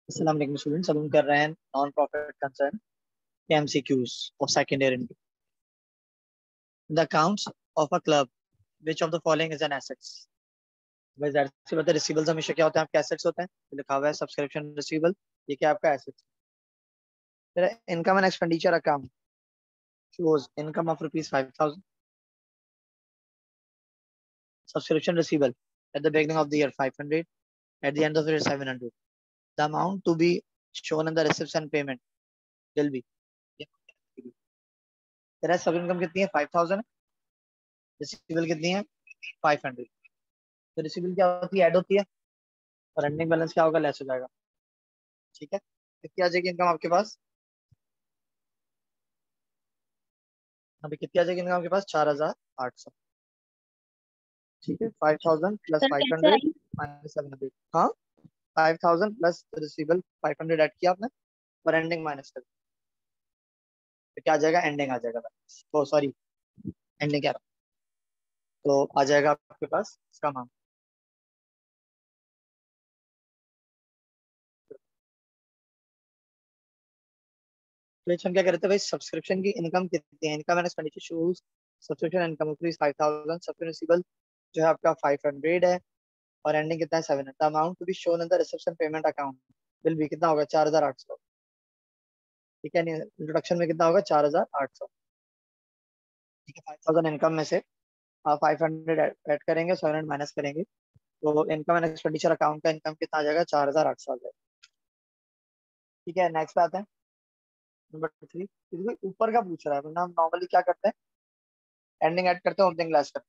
अस्सलाम वालेकुम स्टूडेंट्स। अब हम कर रहे हैं नॉन प्रॉफिट कंसर्न के MCQs of second year in the accounts of a club which of the following is an assets. भाई जाहिर सी बात है, रिसीवेबल्स हमेशा क्या होते हैं, आपके एसेट्स होते हैं। तो लिखा हुआ है सब्सक्रिप्शन रिसीवेबल, ये क्या आपका एसेट्स। फिर income and expenditure account shows income of ₹5,000, subscription receivable at the beginning of the year 500, at the end of the year 700. The amount to be shown in the receipts and payment will be, तेरा सब income कितनी है 5,000, receivable कितनी है 500। तो receivable क्या होती है, ऐड होती है, और एंडिंग बैलेंस क्या होगा, लेस हो जाएगा। ठीक है, कितनी आ जाएगी इनकम आपके पास, अभी कितनी आ जाएगी इनकम आपके पास 4,800। ठीक है, 5,000 प्लस सर फाइव कैसे हंड्रेड आई? माइनस 700। हाँ, 5,000 प्लस रिसीवेबल 500 ऐड किया आपने, और एंडिंग माइनस कर, तो क्या आ जाएगा, एंडिंग आ जाएगा बैलेंस। ओ सॉरी, एंडिंग क्या, तो आ जाएगा आपके पास इसका अमाउंट। तो हम क्या कर रहे थे भाई, सब्सक्रिप्शन की इनकम कितनी है, income and expenditure shows subscription income rupees 5,000, subscription receivable जो है आपका 500 है, और एंडिंग कितना है 700। Amount to be shown in the reception payment account will be, कितना होगा 4,800। ठीक है, नहीं इंट्रोडक्शन में कितना होगा 4,800। ठीक है, 5,000 इनकम में से आप 500 ऐड करेंगे, 700 माइनस करेंगे, तो इनकम एंड एक्सपेंडिचर अकाउंट का इनकम कितना आ जाएगा, 4,800 आ जाएगा। ठीक है, नेक्स्ट पे आते हैं नंबर 3। इसमें ऊपर का पूछ रहा है, वरना हम नॉर्मली क्या करते हैं, एंडिंग ऐड करते हैं, ओपनिंग लेस करते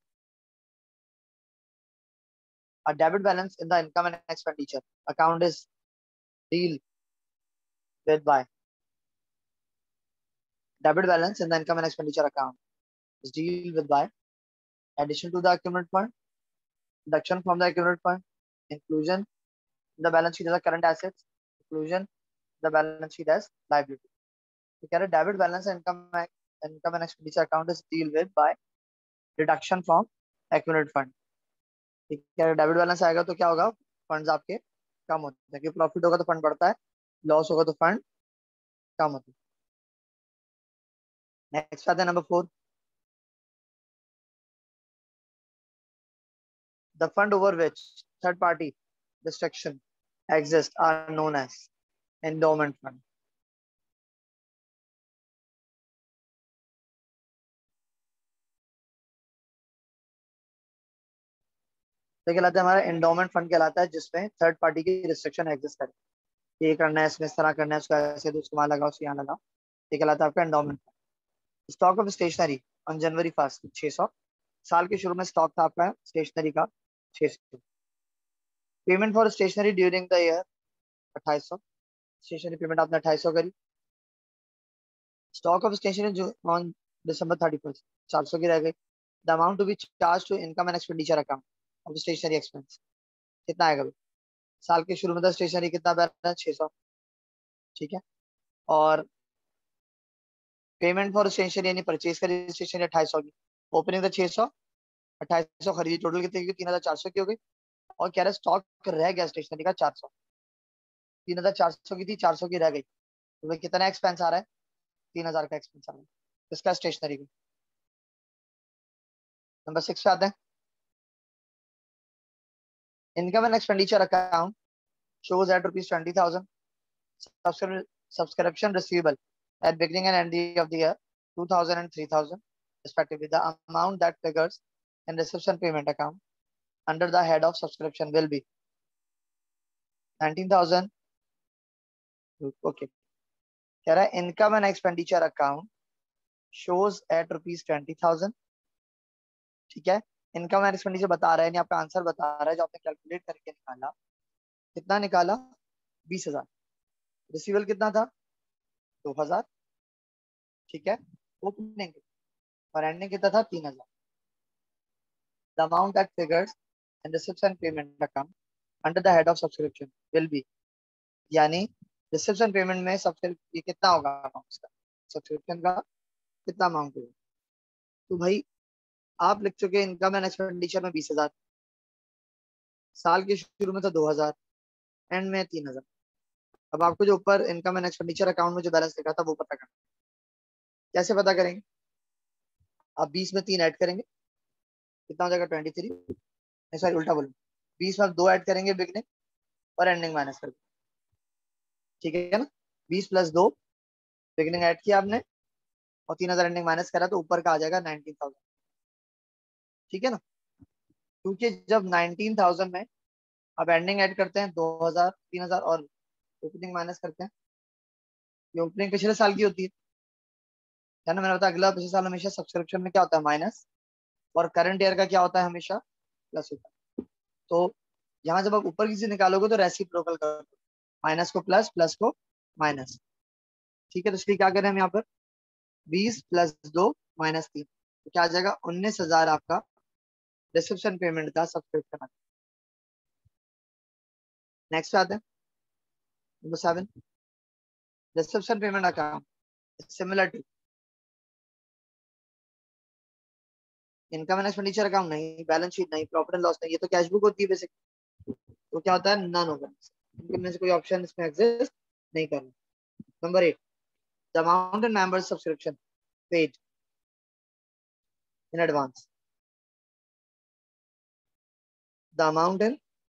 हैं। Debit balance in the income and expenditure account is deal with by, debit balance in the income and expenditure account is deal with by addition to the accumulated fund, deduction from the accumulated fund, inclusion in the balance sheet as a current assets, inclusion in the balance sheet as liability. तो कह रहे debit balance income and expenditure account is deal with by deduction from accumulated fund। ठीक है, debit balance आएगा तो क्या होगा, funds आपके कम होते हैं, कि प्रॉफिट होगा तो फंड बढ़ता है, लॉस होगा तो फंड कम होता है। नेक्स्ट आता है number 4। The fund over which third party restriction exists are known as endowment fund। तो कहलाता है हमारा एंडोमेंट फंड, कहलाता है जिसमें थर्ड पार्टी की रिस्ट्रिक्शन एग्जिस्ट करे, ये करना है, इसमें इस तरह करना है, उसका ऐसे, तो उसको वहां लगाओ, उसको यहाँ लगाओ, ये कहलाता है आपका endowment fund. Stock of stationery on January 1 600, साल के शुरू में स्टॉक था आपका स्टेशनरी का 600। Payment for stationery during the year 2800, stationery payment आपने 2800 करी। स्टॉक ऑफ स्टेशनरी जो ऑन December 31 400 की रह गई। The amount to be charge to income and expenditure account of stationery expense कितना आएगा भाई, साल के शुरू में था स्टेशनरी कितना बैलेंस 600। ठीक है, और पेमेंट फॉर स्टेशनरी यानी परचेज करी स्टेशनरी 2800 की, ओपनिंग था 600, 2800 खरीदी, टोटल कितने की, 3,400 की हो गई। और कह रहा स्टॉक रह गया स्टेशनरी का 400, 3,400 की थी, 400 की रह गई, तो भाई कितना एक्सपेंस आ रहा है, 3,000 का एक्सपेंस आ रहा है इसका स्टेशनरी का। नंबर 6 पे आते हैं। Income and expenditure account shows at ₹20,000 subscription receivable at beginning and end of the year 2,000 and 3,000 respectively. The amount that figures in reception payment account under the head of subscription will be 19,000। Okay, कह रहा है income and expenditure account shows at ₹20,000। ठीक है, income and expenditure बता रहा है, नहीं आपका आंसर बता रहा है, जो आपने कैलकुलेट करके निकाला, कितना निकाला 20,000। रिसीवल कितना था 2,000। ठीक है, ओपनिंग और एंडिंग कितना था 3,000। The amount that figures in receipts and payment account under the head of subscription will be, यानी रिसेप्शन पेमेंट में सबसे ये कितना होगा अमाउंट इसका, सब्सक्रिप्शन का कितना अमाउंट होगा। तो भाई आप लिख चुके इनकम एंड एक्सपेंडिचर में 20,000, साल के शुरू में तो 2,000, एंड में 3,000। अब आपको जो ऊपर इनकम एंड एक्सपेंडिचर अकाउंट में जो बैलेंस लिखा था वो पता करना। कैसे पता करेंगे? आप 20 में 3 ऐड करेंगे, कितना हो जाएगा 23। सॉरी उल्टा बोलूँ, 20 में आप 2 ऐड करेंगे बिगनिंग और एंडिंग माइनस करके, ठीक है ना? 20 + 2 बिगनिंग ऐड किया आपने और 3000 एंडिंग माइनस करा तो ऊपर का आ जाएगा 19,000, ठीक है ना? क्योंकि जब 19,000 में आप एंडिंग ऐड करते हैं 2,000 3,000 और ओपनिंग माइनस करते हैं, ये ओपनिंग पिछले साल की होती है ना? मैंने बताया अगला पिछले साल हमेशा सब्सक्रिप्शन में क्या होता है माइनस, और करंट ईयर का क्या होता है हमेशा प्लस होता है। तो यहाँ जब आप ऊपर की चीज निकालोगे तो रेसिप्रोकल करोगे, माइनस को प्लस, प्लस को माइनस, ठीक है? तो इसलिए क्या करें हम यहाँ पर 20 + 2 - 3, तो क्या आ जाएगा 19,000 आपका रिसेप्शन पेमेंट का सब्सक्रिप्शन। नेक्स्ट आते हैं number 7, reception payment account similar to income and expenditure account नहीं, बैलेंस शीट नहीं, प्रॉफिट एंड लॉस नहीं, ये तो कैश बुक होती है बेसिक। तो क्या होता है नन होगा, इनके में से कोई ऑप्शन इसमें एग्जिस्ट नहीं करना। Number 8, the amount and member subscription paid in advance, the amount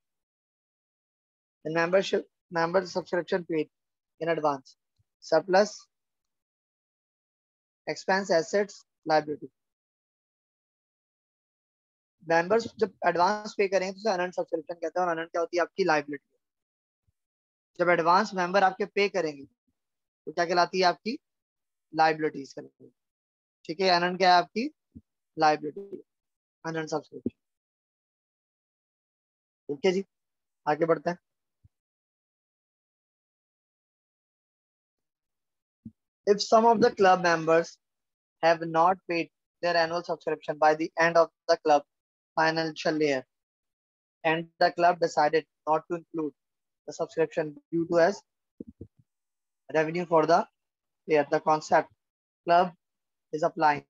and member subscription paid in advance, surplus, expense, assets, liability। Members जब एडवांस पे करेंगे तो अनंत सब्सक्रिप्शन कहते हैं, और अनंत क्या होती है आपकी लाइबिलिटी। जब एडवांस मेंबर आपके पे करेंगे तो क्या कहलाती है आपकी लाइबिलिटीज कहलाती है, ठीक है? अनंत क्या है आपकी लाइबिलिटी, अनंत सब्सक्रिप्शन। ओके जी, आगे बढ़ते हैं। If some of the club members have not paid their annual subscription by the end of the club financial year and the club decided not to include the subscription due to as revenue for the year, the concept club is applying।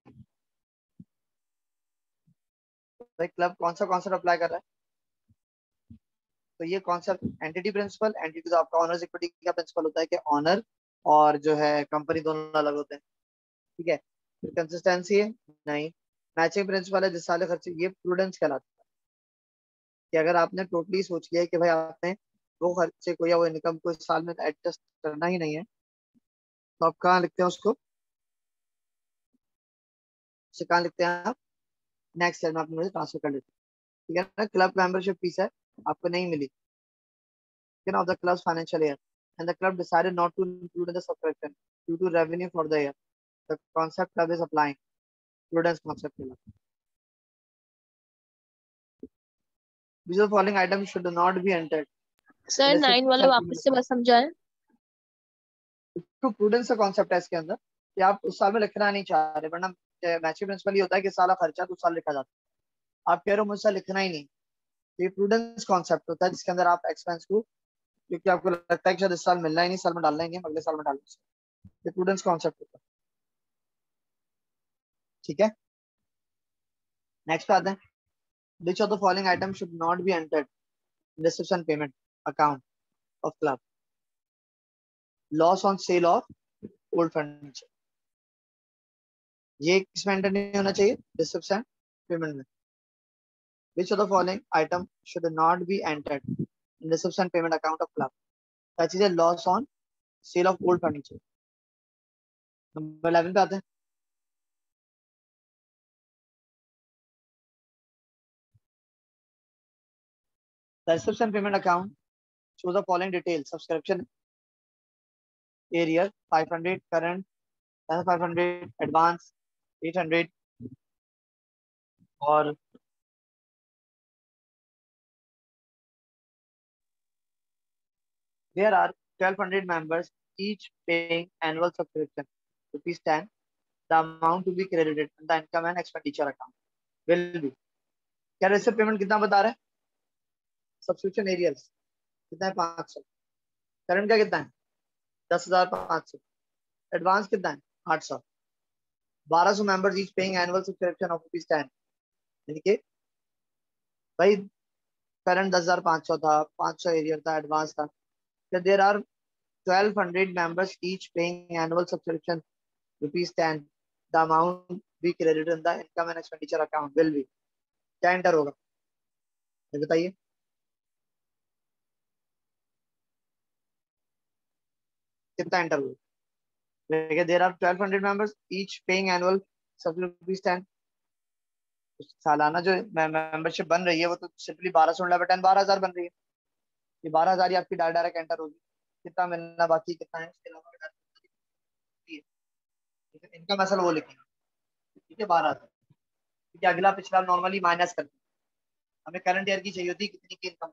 भाई club कौन सा concept apply कर रहा है? तो ये concept entity principal, entity तो आपका ऑनर्स इक्विटी का प्रिंसिपल होता है कि ऑनर और जो है कंपनी दोनों अलग होते हैं, ठीक है? फिर कंसिस्टेंसी है नहीं, मैचिंग प्रिंसिपल है, जिस साल खर्चे, ये प्रूडेंस कहलाता है कि अगर आपने टोटली सोच लिया है कि भाई आपने वो खर्चे को या वो इनकम को इस साल में एडजस्ट करना ही नहीं है, तो आप कहाँ लिखते हैं उसको, उसे कहाँ लिखते हैं आप? नेक्स्ट ईयर में आप मुझे ट्रांसफर कर लेते हैं, ठीक है ना? क्लब मेंबरशिप फीस है आपको नहीं मिली of the club's financial year and the club decided not to include in the subscription due to revenue for the year, the concept club is applying prudence concept के लिए। These following items should not be entered sir in the 9 वाला subscription वापस से payment। बस समझाएं। तो prudence का concept है इसके अंदर कि आप उस साल में लिखना नहीं चाह रहे, वरना मैचिंग प्रिंसिपल ये होता है कि साला खर्चा तो उस साल लिखा जाता है, आप कह रहे हो मुझसे लिखना ही नहीं, तो ये प्रूडेंस कॉन्सेप्ट होता है जिसके अंदर आप एक्सपेंस को, क्योंकि आपको लगता है कि शायद इस साल मिलना ही नहीं, साल में डालना ही नहीं, अगले साल में डालना, ये प्रूडेंस कॉन्सेप्ट होता है, ठीक है? नेक्स्ट आते हैं, which of the following items should not be entered in reception payment account of club? Loss on sale of old furniture, ये किसमें एंटर नहीं होना चाहिए? रिसेप्शन पेमेंट में। Which of the following item should not be entered in reception payment account of club? क्या चीज है? Loss on sale of old furniture. Number 11 पे आते हैं, the reception payment account shows the following details: subscription area 500, current 500, advance 800, और there are 1,200 members, each paying annual subscription ₹10. The amount to be credited in the income and expenditure account will be, क्या receipt payment कितना बता रहा है? Subscription एरियल्स कितना है? 500। Current का कितना है? 10,500। एडवांस कितना है? 800। 1,200 members each paying annual subscription of ₹10, यानी कि भाई करंट 10,500 था, 500 एरियल था, एडवांस था, there are 1200 members each paying annual subscription rupees 10, the amount be credited in the income and expenditure account will be, क्या एंटर होगा ये बताइए। कितना एंटर होगा? देखिए there are 1200 members each paying annual subscription rupees 10, सालाना जो मेंबरशिप बन रही है वो तो सिंपली 1200 × 10 12,000 बन रही है। ये 12,000 ही आपकी डायरेक्ट एंटर होगी। कितना मिलना बाकी कितना है इसके अलावा इनकम असल वो लिखेंगे। ठीक है 12,000। ठीक है अगला पिछला नॉर्मली माइनस करते हैं। हमें करंट ईयर की चाहिए होती कितनी की income.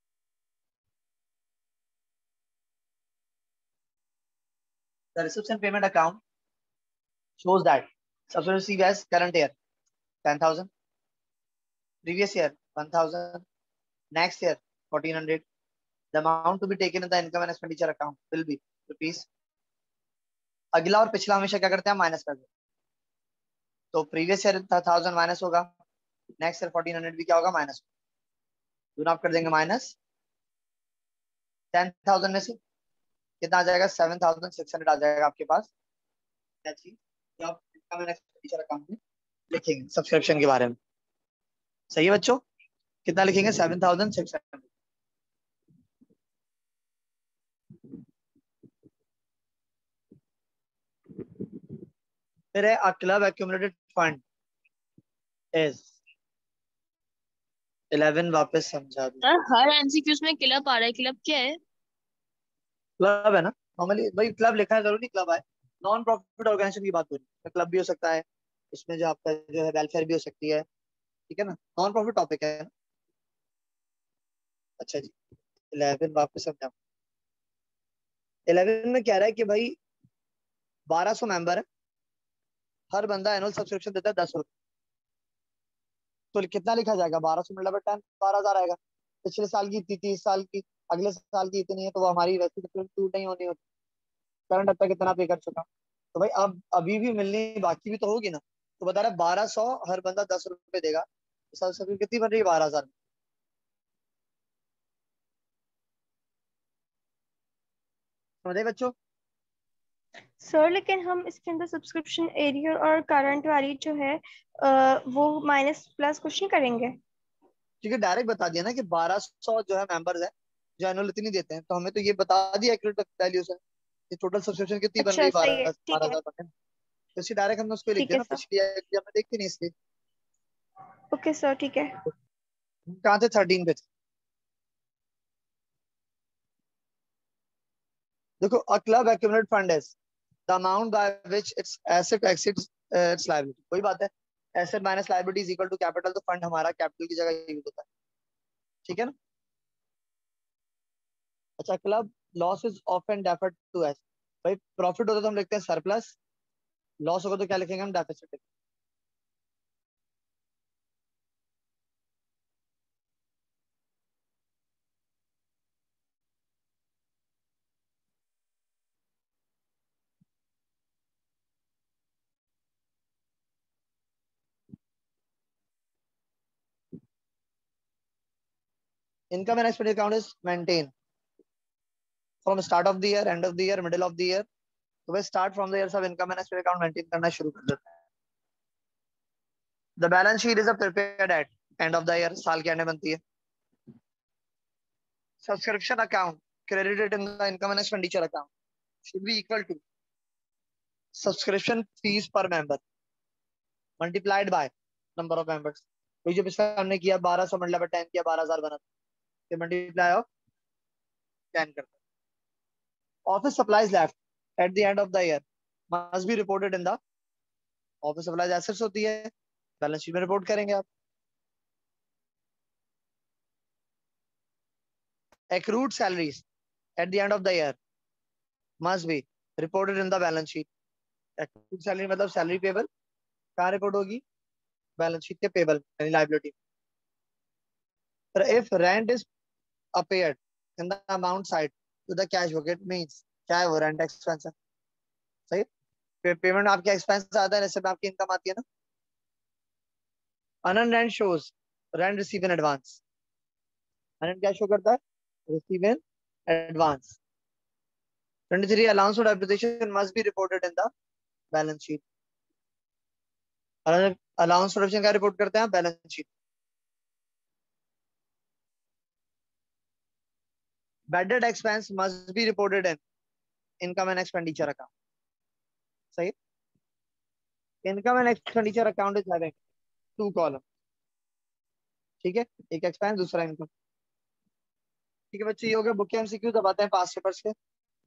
The reception payment account shows that subscription received as current year 10,000, previous year 1,000, next year 1,400. The amount to be taken in the income and expenditure account will be rupees। अगला और पिछला हमेशा क्या करते हैं माइनस कर देते हैं। तो प्रीवियस ईयर 1,000 माइनस होगा, नेक्स्ट ईयर 1,400 भी क्या होगा माइनस। दोनों आप कर देंगे माइनस। 10,000 में से कितना आ जाएगा 7,600 आ जाएगा आपके पास। क्या चीज आप इनकम एंड एक्सपेंडिचर अकाउंट में लिखेंगे सब्सक्रिप्शन के बारे में। सही है बच्चों, कितना लिखेंगे 7,600। फिर है a club accumulated fund is 11। वापस समझा दूं, सर हर एमसीक्यूज में क्लब आ रहा है, क्लब क्या है? क्लब है ना नॉर्मली भाई, क्लब लिखा है जरूरी क्लब है। नॉन प्रॉफिट ऑर्गेनाइजेशन की बात हो रही है, क्लब भी हो सकता है इसमें, जो आपका जो है वेलफेयर भी हो सकती है। ठीक है ना, नॉन प्रॉफिट टॉपिक है ना। अच्छा जी 11 वापस समझा। 11 में कह रहा है कि भाई 1200 मेंबर है, हर बंदा एनुअल सब्सक्रिप्शन देता है 10 रुपए। तो कितना लिखा जाएगा 1200 मल्टीप्लाई 10 12,000 आएगा। पिछले साल की इतनी 30 साल की, अगले साल की इतनी है, तो वो हमारी वैसे टूट नहीं होनी होती। करंट अब तक कितना पे कर चुका। तो भाई अब अभी भी मिलनी बाकी भी तो होगी ना। तो बता रहा है 1200, हर बंदा 10 रुपए देगा, तो सब्सक्रिप्शन कितनी बन रही है 12,000। समझे बच्चों। सर लेकिन हम इसके अंदर सब्सक्रिप्शन एरियर और करंट वाली जो है वो माइनस प्लस कुछ नहीं करेंगे? क्योंकि डायरेक्ट बता दिया ना कि 1200 जो है मेंबर्स है जो एनुअल इतनी देते हैं, तो हमें तो ये बता दिया एक्यूरेट वैल्यू से कि टोटल सब्सक्रिप्शन कितनी बन अच्छा रही सही है, बारह ठीक है। 12,000 बन रही। तो इसी डायरेक्ट हमने उसको लिख ठीक दिया है ना, सर। पिछली एग्जाम में देखते नहीं इसलिए। ओके सर, ठीक है। कहाँ थे 13 पे थे। देखो a club accumulate fund is the amount by which its asset exceeds its liability. कोई बात है, asset minus liability is equal to capital, तो फंड हमारा कैपिटल की जगह यूज होता है। ठीक है ना। अच्छा club loss is often deferred to as. भाई प्रॉफिट होता तो हम लिखते हैं सरप्लस, लॉस होगा तो क्या लिखेंगे हम deficit. Income and expenditure account is maintain from start of the year, end of the year, middle of the year. तो भाई स्टार्ट फ्रॉम द ईयर सब income and expenditure account maintain करना शुरू कर देते हैं। The balance sheet is prepared at end of the year, साल के एंड में बनती है। Subscription account credited in the income and expenditure account should be equal to subscription fees per member multiplied by number of members. वही जो पिछला हमने किया 1200 मल्टीप्लाई 10 किया 12,000 बना, फिर मल्टीप्लाई ऑफ 10 करता है। Office supplies left at the end of the year must be reported in the office supplies assets होती है, बैलेंस शीट में रिपोर्ट करेंगे आप। Accrued salaries at the end of the year must be reported in the balance sheet. Accrued salary मतलब salary payable, कहाँ report होगी balance sheet के payable यानी liability. If rent is appeared in the amount side to the cash book, it means क्या है वो rent expense है। सही, पेमेंट आपके एक्सपेंस आता है, जैसे आपकी इनकम आती है ना। अनन rent shows rent receive in advance. अनन क्या शो करता है receive in advance. 23 allowance for depreciation must be reported in the balance sheet. Allowance for depreciation क्या रिपोर्ट करते हैं balance sheet. Bad debt expense must be reported in income and expenditure account. सही. Income and expenditure account is having two columns. ठीक है, एक expense दूसरा income. ठीक है बच्चे, ये हो गया बुक के एमसीक्यू. दबाते हैं पास पेपर्स के.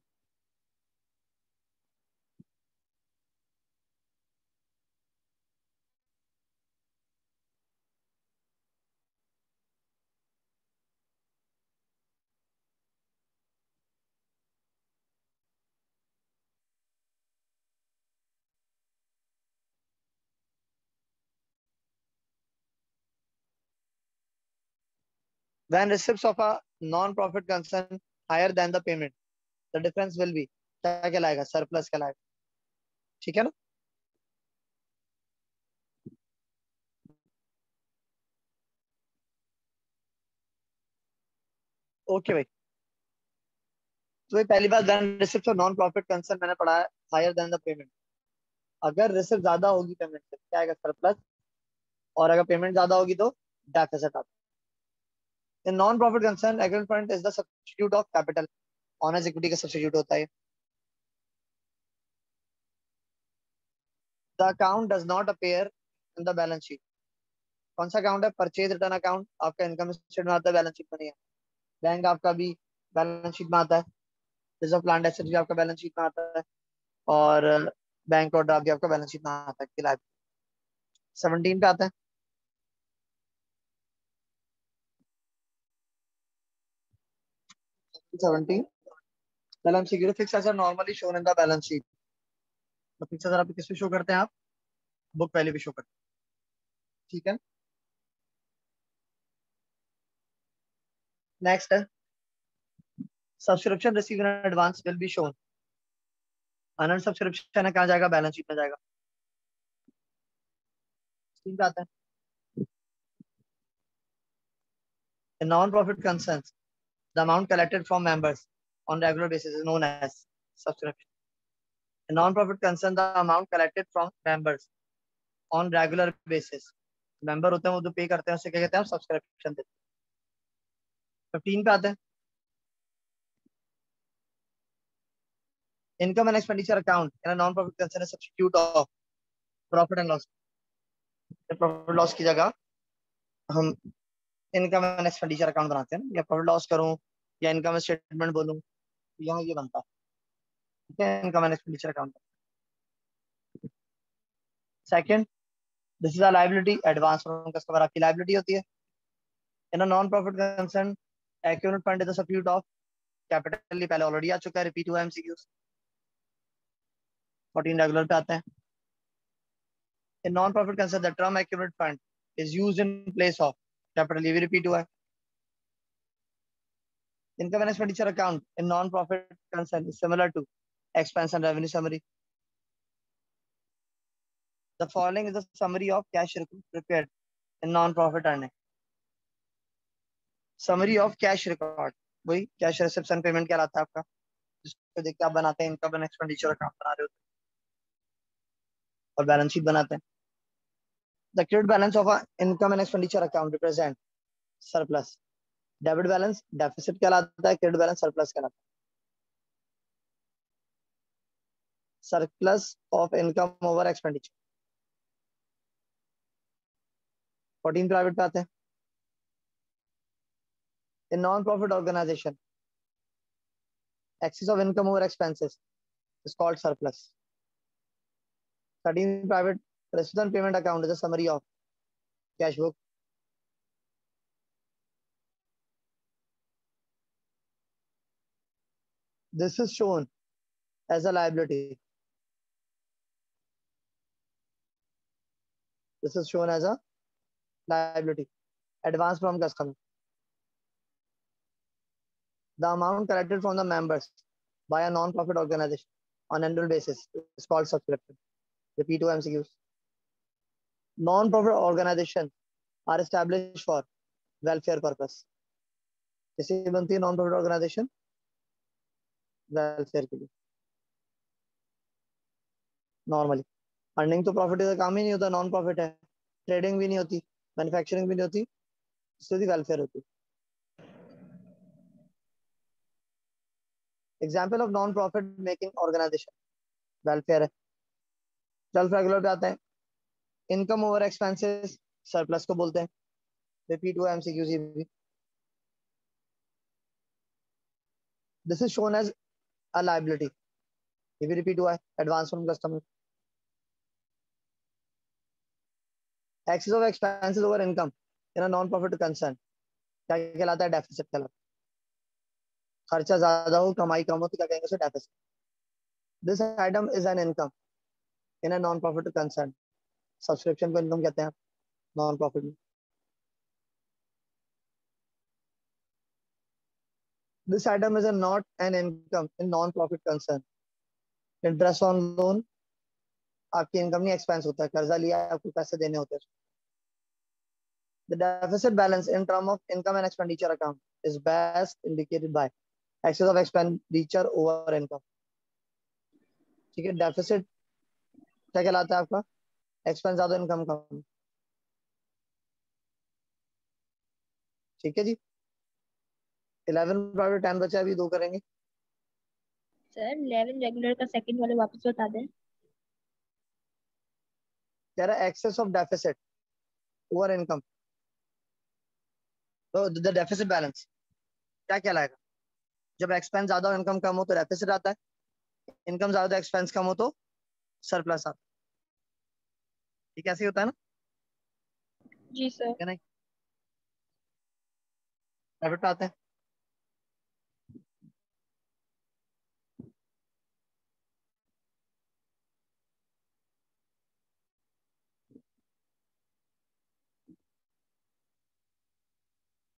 When receipts of a non-profit concern higher than the payment, the difference will be क्या कहलाएगा, सरप्लस कहलाएगा. ठीक है ना. ओके भाई. तो ये पहली बात, when receipts of non-profit concern मैंने पढ़ा है higher than the payment. अगर रिसिप्ट ज्यादा होगी पेमेंट से क्या आएगा, सरप्लस. और अगर पेमेंट ज्यादा होगी तो डेफिसिट आता है. In non-profit concern, agreement fund is the substitute of capital. Honest equity का substitute होता है. The account does not appear in the balance sheet. कौन सा अकाउंट है, परचेज रिटर्न अकाउंट. आपका इनकम स्टेटमेंट में आता है, बैलेंस शीट में नहीं है. बैंक आपका भी बैलेंस शीट में आता है. रिजर्व प्लांट एसेट भी आपका बैलेंस शीट में आता है. और बैंक और ड्राफ्ट भी आपका बैलेंस शीट में आता है. 17 पे आता है. पहले हम सीख fix asset normally shown in the balance sheet. तो फिक्स एसेट आप किस पे शो करते हैं, आप बुक वैल्यू पे शो करते हैं. ठीक है. नेक्स्ट है subscription receive in advance will be shown. Unearned subscription है, कहाँ जाएगा, बैलेंस शीट में जाएगा. स्क्रीन पे आता है. In non-profit concerns, the amount collected from members on regular basis is known as subscription. In non-profit concern, the amount collected from members on regular basis, member होते हैं वो जो पे करते हैं उसे क्या कहते हैं, सब्सक्रिप्शन देते हैं. 15 पे आते हैं. Income and expenditure account in a non-profit concern is substitute of profit and loss. Profit loss की जगह हम इनकम एंड एक्सपेंडिचर अकाउंट बनाते हैं. या प्रॉफिट लॉस करूं या इनकम स्टेटमेंट बोलूं, यहाँ ये बनता है. ठीक है, income and expenditure account. Second, this is a liability advance from customer. आपकी लायबिलिटी होती है. In a non profit concern, accurate fund is the substitute of capital. पहले ऑलरेडी आ चुका है, रिपीट हुआ एमसीक्यूज. 14 रेगुलर पे आते हैं. In non profit concern the term accurate fund is used in place of capital. ये भी रिपीट हुआ है. Income and expenditure account in non profit concern is similar to expense and revenue summary. The following is a summary of cash record prepared in non-profit earning. Summary of cash record, वही cash reception payment कहलाता है आपका, जिसको देख के आप बनाते हैं इनकम एंड एक्सपेंडिचर अकाउंट बना रहे होते हैं और बैलेंस शीट बनाते हैं. The credit balance of a income and expenditure account represent surplus. Debit balance deficit कहलाता है, क्रेडिट बैलेंस सरप्लस कहलाता है. Surplus of income over expenditure. 14 private पे आते हैं. In non-profit organization, excess of income over expenses is called surplus. 13 private precedent payment account is a summary of cash book. This is shown as a liability. This is shown as a liability. Advance from customer. The amount collected from the members by a non-profit organization on annual basis is called subscription. Repeat to MCQs. Non-profit organizations are established for welfare purpose. किसी बनती है non profit organisation welfare के लिए. Normally earning तो profit का काम ही नहीं होता, नॉन प्रॉफिट है, ट्रेडिंग भी नहीं होती, मैन्युफैक्चरिंग भी नहीं होती, सीधी वेलफेयर होती। Example of non profit making organization welfare है। सेल्फ रेगुलर पे आते हैं, इनकम ओवर एक्सपेंसेस सरप्लस को बोलते हैं। रिपीट हुआ एमसीक्यूज भी। This is shown as a liability, ये भी रिपीट हुआ है। Advance from customer. Excess of expenses over income in a non profit concern क्या कहलाता है? डेफिसिट कहलाता है। खर्चा ज्यादा हो कमाई कम हो तो क्या कहेंगे उसे? Deficit. This item is an income in a non profit concern. Subscription को इनकम कहते हैं नॉन प्रॉफिट में। This item is not an income in non profit concern. Interest on loan आपकी इनकम नहीं, एक्सपेंस होता है। कर्जा लिया आपको पैसे देने होते हैं। The deficit balance in term of income and expenditure account is best indicated by excess of expenditure over income. ठीक है, डेफिसिट क्या कहलाता है आपका? एक्सपेंस ज्यादा इनकम कम। ठीक है जी, 11 प्राइवेट 10 बचा, अभी दो करेंगे। सर 11 रेगुलर का सेकंड वाले वापस बता दें। कह रहा है excess of deficit over income, तो द डेफिसिट बैलेंस क्या कहलाएगा? जब एक्सपेंस ज्यादा और इनकम कम हो तो डेफिसिट आता है, इनकम ज्यादा एक्सपेंस कम हो तो सरप्लस आता है। ठीक है, ऐसे ही होता है ना? जी सर। क्या नहीं? प्रॉफिट पे आते हैं।